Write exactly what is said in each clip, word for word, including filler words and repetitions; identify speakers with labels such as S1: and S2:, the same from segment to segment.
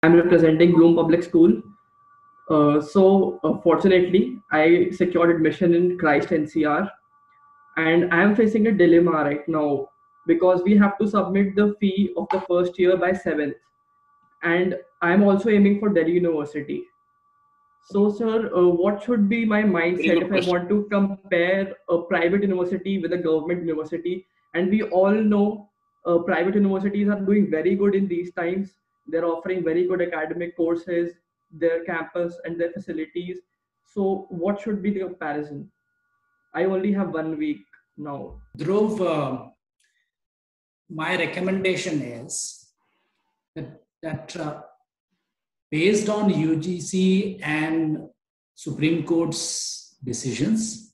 S1: I'm representing Bloom Public School. Uh, so, uh, fortunately, I secured admission in Christ N C R, and I am facing a dilemma right now because we have to submit the fee of the first year by seventh, and I'm also aiming for Delhi University. So, sir, uh, what should be my
S2: Very
S1: mindset
S2: good
S1: if I
S2: question.
S1: want to compare a private university with a government university? And we all know uh, private universities are doing very good in these times. They're offering very good academic courses, their campus and their facilities. So, what should be the comparison? I only have one week now.
S3: Dhruv, uh, my recommendation is that, that uh, based on U G C and Supreme Court's decisions,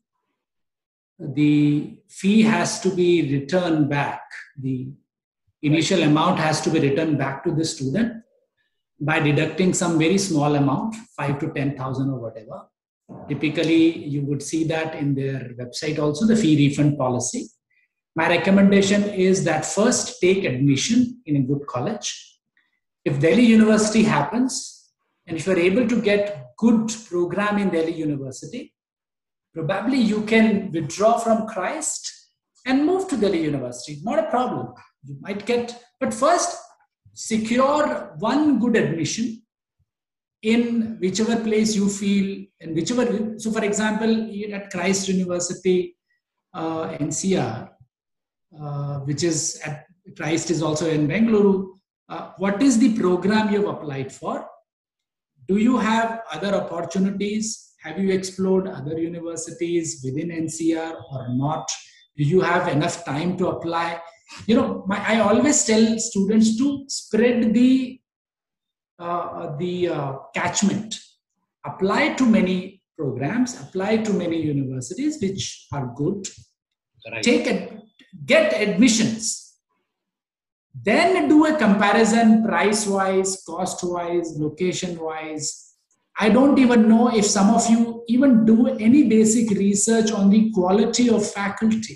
S3: the fee has to be returned back. The initial amount has to be returned back to the student by deducting some very small amount, five to ten thousand or whatever. Typically, you would see that in their website also, the fee refund policy. My recommendation is that first take admission in a good college. If Delhi University happens, and if you're able to get good program in Delhi University, probably you can withdraw from Christ and move to Delhi University. Not a problem. You might get, but first secure one good admission in whichever place you feel, and whichever. So, for example, at Christ University, uh, N C R, uh, which is at Christ is also in Bengaluru. Uh, what is the program you have applied for? Do you have other opportunities? Have you explored other universities within N C R or not? Do you have enough time to apply? You know, my, I always tell students to spread the uh, the uh, catchment. Apply to many programs, apply to many universities which are good.
S2: Right.
S3: Take it, get admissions. Then do a comparison price-wise, cost-wise, location-wise. I don't even know if some of you even do any basic research on the quality of faculty.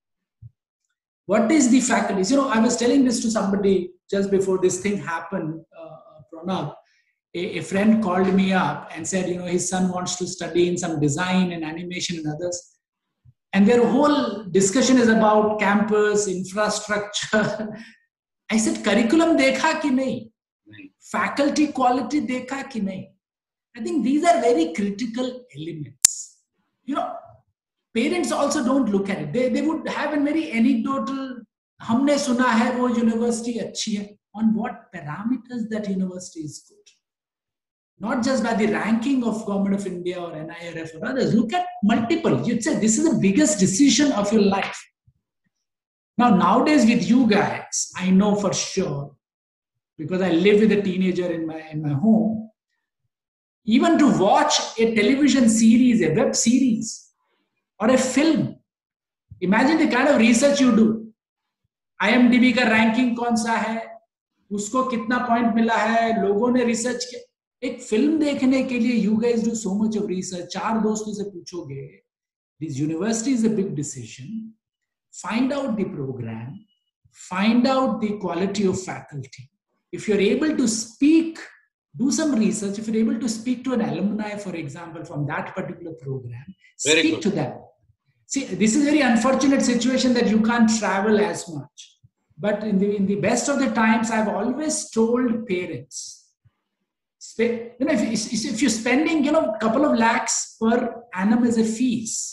S3: What is the faculty? You know, I was telling this to somebody just before this thing happened, uh, Pranab. A, a friend called me up and said, you know, his son wants to study in some design and animation and others. And their whole discussion is about campus, infrastructure. I said, curriculum dekha ki nahi? Faculty quality dekha ki nahi? I think these are very critical elements. You know, parents also don't look at it. They, they would have a very anecdotal, humne suna hai wo university achhi hai. On what parameters that university is good? Not just by the ranking of Government of India or N I R F or others. Look at multiple. You'd say this is the biggest decision of your life. Now, nowadays with you guys, I know for sure, because I live with a teenager in my, in my home, even to watch a television series, a web series, or a film, imagine the kind of research you do. I M D B का ranking कौन सा है, उसको कितना point मिला है, लोगों ने research किया. एक film देखने के लिए you guys do so much of research. चार दोस्तों से पूछोगे. This university is a big decision. Find out the program, find out the quality of faculty. If you're able to speak, do some research. If you're able to speak to an alumni, for example, from that particular program,
S2: Very
S3: speak
S2: good.
S3: to them. See, this is a very unfortunate situation that you can't travel as much. But in the, in the best of the times, I've always told parents, you know, if, if you're spending, you know, a couple of lakhs per annum as a fees,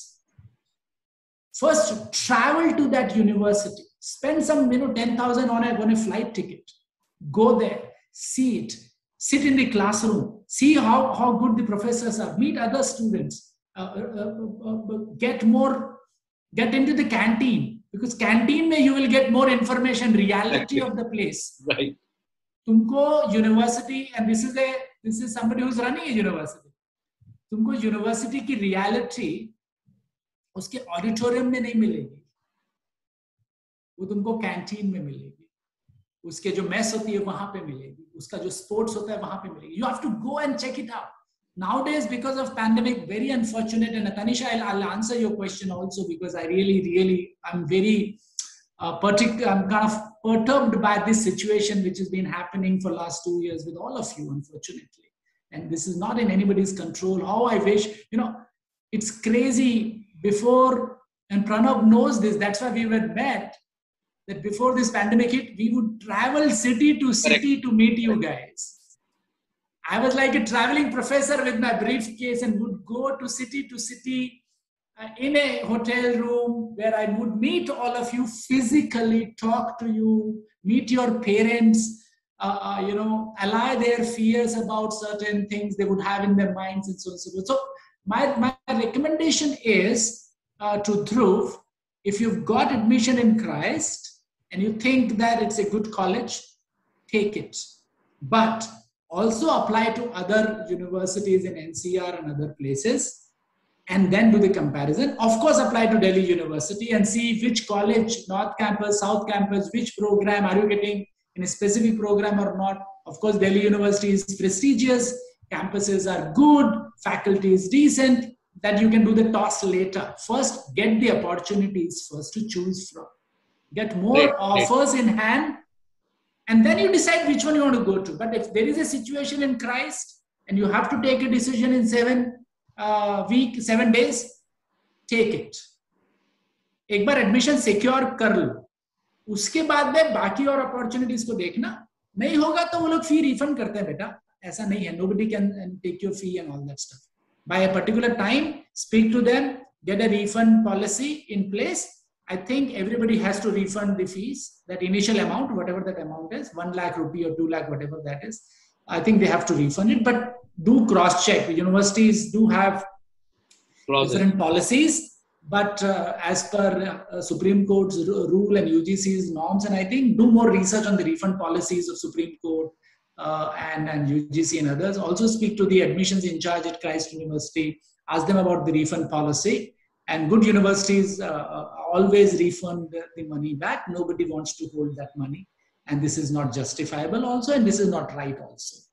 S3: first, travel to that university. Spend some, you know, ten thousand on a, on a flight ticket. Go there, see it, sit in the classroom, see how, how good the professors are, meet other students, uh, uh, uh, uh, get more, get into the canteen. Because canteen mein you will get more information, reality of the place.
S2: Right.
S3: Tumko university, and this is a this is somebody who's running a university. Tumko university ki reality उसके auditorium में नहीं मिलेगी, वो तुमको canteen में मिलेगी, उसके जो मेस होती है वहां पे मिलेगी, उसका जो स्पोर्ट्स होता है वहां पे मिलेगी. You have to go and check it out. Nowadays, because of pandemic, very unfortunate. And Tanisha, I'll, I'll answer your question also because I really, really, I'm very uh, partic- I'm kind of perturbed by this situation which has been happening for last two years with all of you, unfortunately. And this is not in anybody's control. How I wish, you know, it's crazy before, and Pranav knows this, that's why we were met, that before this pandemic hit, we would travel city to city Correct. To meet you guys. I was like a traveling professor with my briefcase and would go to city to city uh, in a hotel room where I would meet all of you physically, talk to you, meet your parents, uh, uh, you know, allay their fears about certain things they would have in their minds and so on and so forth. So my, my recommendation is uh, to Dhruv, if you've got admission in Christ and you think that it's a good college, take it. But also apply to other universities in N C R and other places, and then do the comparison. Of course, apply to Delhi University and see which college, North Campus, South Campus, which program are you getting in a specific program or not. Of course, Delhi University is prestigious, campuses are good, faculty is decent, that you can do the toss later. First, get the opportunities first to choose from. Get more right, offers right. in hand, and then you decide which one you want to go to. But if there is a situation in Christ and you have to take a decision in seven uh, week, seven days, take it. एक बार admission secure कर लो, उसके बाद में बाकी और opportunities को देखना. नहीं होगा तो वो लोग fee refund करते हैं बेटा. ऐसा नहीं है. Nobody can take your fee and all that stuff. By a particular time, speak to them, get a refund policy in place. I think everybody has to refund the fees, that initial amount, whatever that amount is, one lakh rupee or two lakh, whatever that is. I think they have to refund it, but do cross check. Universities do have Process. different policies, but uh, as per uh, Supreme Court's rule and U G C's norms, and I think do more research on the refund policies of Supreme Court uh, and, and U G C and others. Also speak to the admissions in charge at Christ University, ask them about the refund policy. And good universities uh, always refund the, the money back. Nobody wants to hold that money. And this is not justifiable also, and this is not right also.